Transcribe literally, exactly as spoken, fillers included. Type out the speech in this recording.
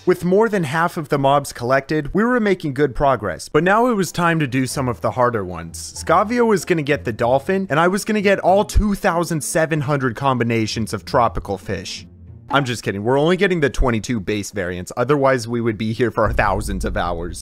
With more than half of the mobs collected, we were making good progress, but now it was time to do some of the harder ones. Scavio was gonna get the dolphin, and I was gonna get all two thousand seven hundred combinations of tropical fish. I'm just kidding, we're only getting the twenty-two base variants, otherwise we would be here for thousands of hours.